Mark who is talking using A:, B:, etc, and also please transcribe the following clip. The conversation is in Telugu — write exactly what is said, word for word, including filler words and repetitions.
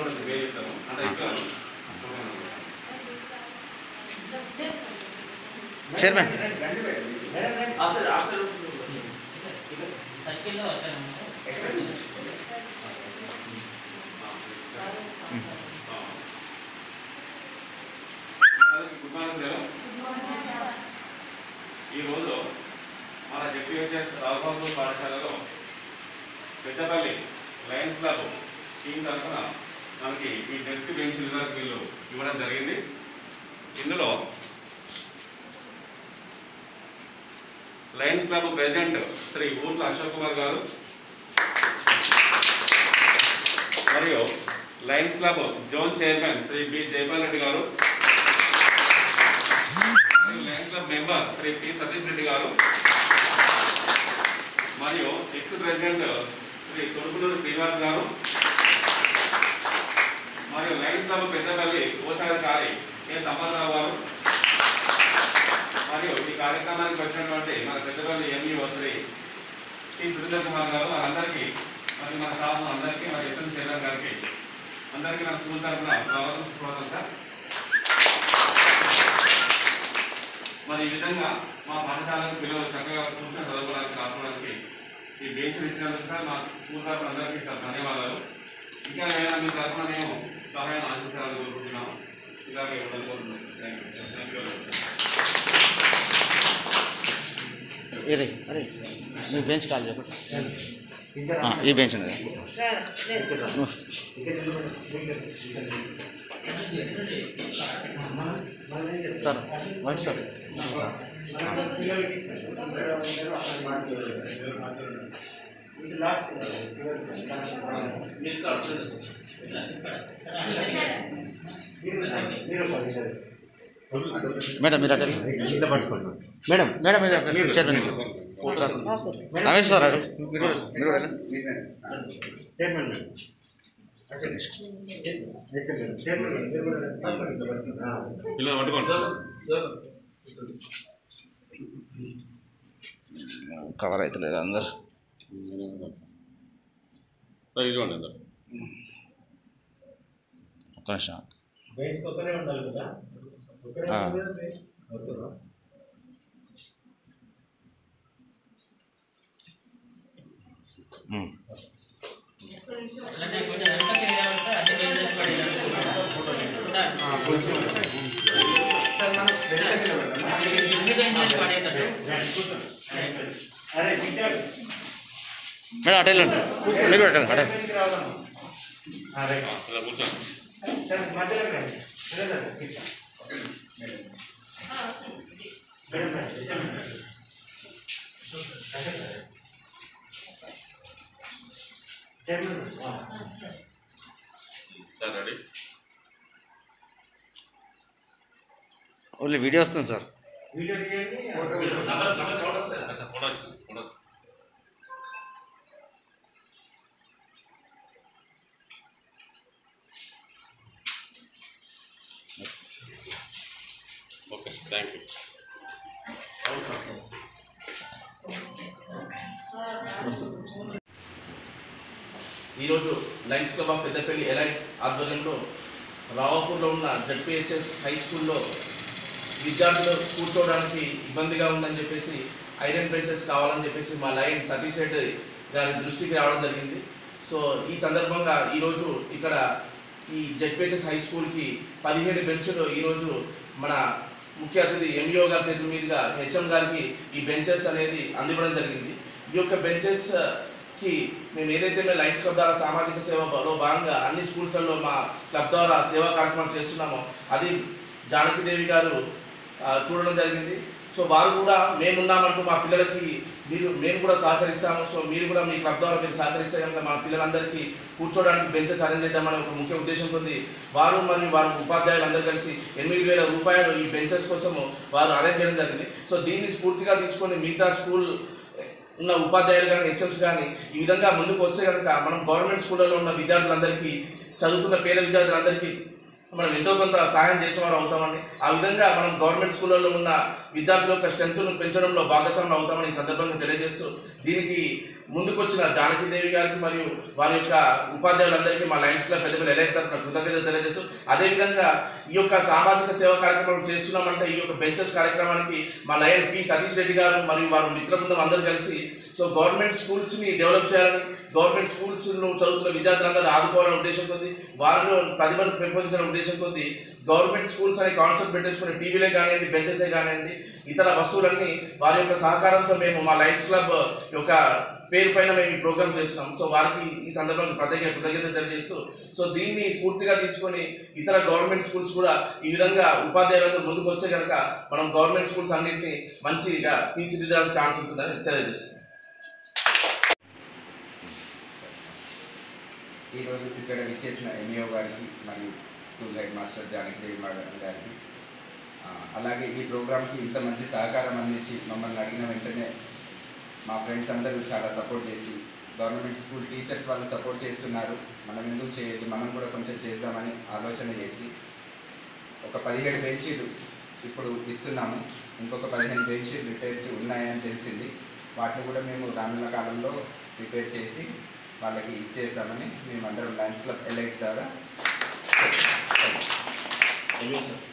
A: Chairman
B: good morning sir. ఈరోజు మన జెడ్పీహెచ్ఎస్ రావుపూర్ పాఠశాలలో పెద్దపల్లి లయన్స్ క్లబ్ టీం తరఫున మనకి ఈ డెస్క్ బెంచ్ వీళ్ళు ఇవ్వడం జరిగింది. ఇందులో Lions Club president Shri Ootla Ashok Kumar గారు మరియు Lions Club zone chairman Shri B Jaipal Reddy గారు, Lions Club member Shri P Satish Reddy గారు మరియు ఎక్స్ ప్రెసిడెంట్ శ్రీ తొడుపులూరు శ్రీనివాస్ గారు మరియు లయన్స్ క్లబ్ పెద్దపల్లి కోశాధికారి కె సంపత్రావు గారు మరియు ఈ కార్యక్రమానికి వచ్చినటువంటి మన పెద్దపల్లి ఎంఈఓ శ్రీ టి సురేందర్ కుమార్ గారు వారందరికీ మరియు మన స్టాఫ్ అందరికీ మరి ఎస్ఎం చైర్మన్ గారికి అందరికీ మన స్కూల్ తరఫున స్వాగతం సుస్వాగతం సార్. మరి ఈ విధంగా మా పాఠశాలకు పిల్లలు చక్కగా కూర్చొని చదువుకోవడానికి రాసుకోవడానికి ఈ బెంచ్ ఇచ్చినందుకు సార్ మా స్కూల్ తరఫున అందరికీ ధన్యవాదాలు. ఇంకా ఏమైనా మీ తరఫున మేము సహాయం ఆశించాలని కోరుకుంటున్నాము. ఇలాగే చదువుకుంటున్నాం. Thank you thank you.
A: అరే అరే మీ బెంచ్ కాల్ చెప్పండి. ఈ బెంచ్ ఉన్నది సార్ వైట్ సార్ మేడం మీరు అటెండ్ మేడం మేడం మీరు చైర్మన్ రమేష్ సార్ మీరు మీరు కవర్ అవుతలేదు అందరు ఒక్క నిమిషం. మేడం అటు వెళ్ళండి, మీరు పెట్టండి అటే. ఓన్లీ వీడియో వస్తుంది sir.
B: Okay sir, thank you.
C: ఈరోజు Lions Club of Peddapalli elite ఆధ్వర్యంలో రావాపూర్లో ఉన్న జెడ్పీహెచ్ఎస్ హై స్కూల్లో విద్యార్థులు కూర్చోవడానికి ఇబ్బందిగా ఉందని చెప్పేసి ఐరన్ బెంచెస్ కావాలని చెప్పేసి మా లయన్ సతీష్ రెడ్డి గారి దృష్టికి రావడం జరిగింది. సో ఈ సందర్భంగా ఈరోజు ఇక్కడ ఈ జెడ్పీహెచ్ఎస్ హై స్కూల్కి పదిహేడు బెంచులు ఈరోజు మన ముఖ్య అతిథి ఎంఈఓ గారి చేతుల మీదుగా హెచ్ఎం గారికి ఈ బెంచెస్ అనేది అందివ్వడం జరిగింది. ఈ యొక్క బెంచెస్కి మేము ఏదైతే మేము లయన్స్ క్లబ్ ద్వారా సామాజిక సేవలో భాగంగా అన్ని స్కూల్స్లలో మా క్లబ్ ద్వారా సేవా కార్యక్రమాలు చేస్తున్నామో అది జానకిదేవి గారు చూడడం జరిగింది. సో వారు కూడా మేమున్నామంటూ మా పిల్లలకి మీరు మేము కూడా సహకరిస్తాము, సో మీరు కూడా మీ క్లబ్ ద్వారా మీరు సహకరిస్తే కనుక మా పిల్లలందరికీ కూర్చోడానికి బెంచెస్ అరేంజ్ చేద్దామని ఒక ముఖ్య ఉద్దేశం ఉంది. వారు మరియు వారి ఉపాధ్యాయులు అందరూ కలిసి ఎనిమిది వేల రూపాయలు ఈ బెంచెస్ కోసము వారు అరేంజ్ చేయడం జరిగింది. సో దీన్ని స్ఫూర్తిగా తీసుకొని మిగతా స్కూల్ ఉన్న ఉపాధ్యాయులు కానీ హెచ్ఎంస్ కానీ ఈ విధంగా ముందుకు వస్తే కనుక మనం గవర్నమెంట్ స్కూళ్ళలో ఉన్న విద్యార్థులందరికీ చదువుతున్న పేద విద్యార్థులందరికీ మనం ఎంతో కొంత సహాయం చేసేవారు అవుతామని, ఆ విధంగా మనం గవర్నమెంట్ స్కూళ్ళలో ఉన్న విద్యార్థుల యొక్క స్ట్రెంత్ను పెంచడంలో భాగస్వామ్యం అవుతామని ఈ సందర్భంగా తెలియజేస్తూ దీనికి ముందుకొచ్చిన జానకీదేవి గారికి మరియు వారి యొక్క ఉపాధ్యాయులందరికీ మా లయన్స్ క్లబ్ పెద్దపల్లి ఎలైట్ తరఫున కృతజ్ఞతలు తెలియజేస్తూ, అదేవిధంగా ఈ యొక్క సామాజిక సేవా కార్యక్రమం చేస్తున్నామంటే ఈ యొక్క బెంచెస్ కార్యక్రమానికి మా లయన్ పి సతీష్ రెడ్డి గారు మరియు వారు మిత్ర బృందం అందరూ కలిసి సో గవర్నమెంట్ స్కూల్స్ని డెవలప్ చేయాలని, గవర్నమెంట్ స్కూల్స్లో చదువుతున్న విద్యార్థులందరూ ఆదుకోవాలనే ఉద్దేశం కొద్ది, వారిలో ప్రతిభను పెంపొందించిన ఉద్దేశం కొద్ది గవర్నమెంట్ స్కూల్స్ అనే కాన్సెప్ట్ పెట్టేసుకుని టీవీలే కానివ్వండి, బెంచెసే కానివ్వండి, ఇతర వస్తువులన్నీ వారి యొక్క సహకారంతో మేము మా లయన్స్ క్లబ్ యొక్క పేరు పైన మేము ఈ ప్రోగ్రామ్ చేస్తున్నాం. సో వారికి ఈ సందర్భంగా ప్రత్యేక కృతజ్ఞతలు తెలియజేస్తూ, సో దీన్ని స్ఫూర్తిగా తీసుకొని ఇతర గవర్నమెంట్ స్కూల్స్ కూడా ఈ విధంగా ఉపాధ్యాయులందరూ ముందుకు వస్తే కనుక మనం గవర్నమెంట్ స్కూల్స్ అన్నింటినీ మంచిగా తీర్చిదిద్దడానికి ఛాన్స్ ఉంటుందని తెలియజేస్తాం.
D: ఈరోజు ఇక్కడ విచ్చేసిన ఎంఈఓ గారికి మరియు school head master Janakidevi madam గారికి, అలాగే ఈ ప్రోగ్రామ్కి ఇంత మంచి సహకారం అందించి మమ్మల్ని అడిగిన వెంటనే మా ఫ్రెండ్స్ అందరూ చాలా సపోర్ట్ చేసి, గవర్నమెంట్ స్కూల్ టీచర్స్ వాళ్ళు సపోర్ట్ చేస్తున్నారు, మనం ఎందుకు చేయొద్దు, మనం కూడా కొంచెం చేద్దామని ఆలోచన చేసి ఒక పదిహేడు బెంచీలు ఇప్పుడు ఇస్తున్నాము. ఇంకొక పదిహేను బెంచీలు రిపేర్కి ఉన్నాయని తెలిసింది. వాటిని కూడా మేము రానున్న కాలంలో రిపేర్ చేసి వాళ్ళకి ఇచ్చేస్తామని మేమందరం లయన్స్ క్లబ్ ఎలైట్ ద్వారా